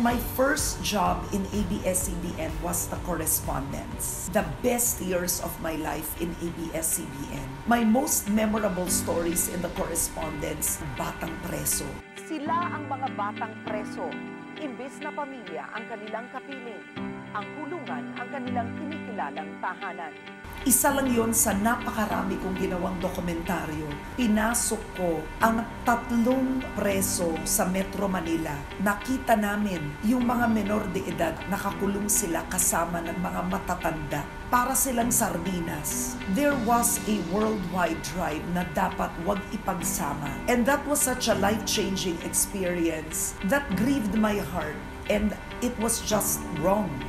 My first job in ABS-CBN was the correspondence. The best years of my life in ABS-CBN. My most memorable stories in the correspondence, batang preso. Sila ang mga batang preso. Imbes na pamilya ang kanilang kapiling, ang kulungan ang kanilang kinikilalang tahanan. Isa lang yon sa napakarami kong ginawang dokumentaryo. Pinasok ko ang 3 preso sa Metro Manila. Nakita namin yung mga menor de edad, nakakulong sila kasama ng mga matatanda. Para silang sardinas. There was a worldwide drive na dapat wag ipagsama. And that was such a life-changing experience that grieved my heart. And it was just wrong.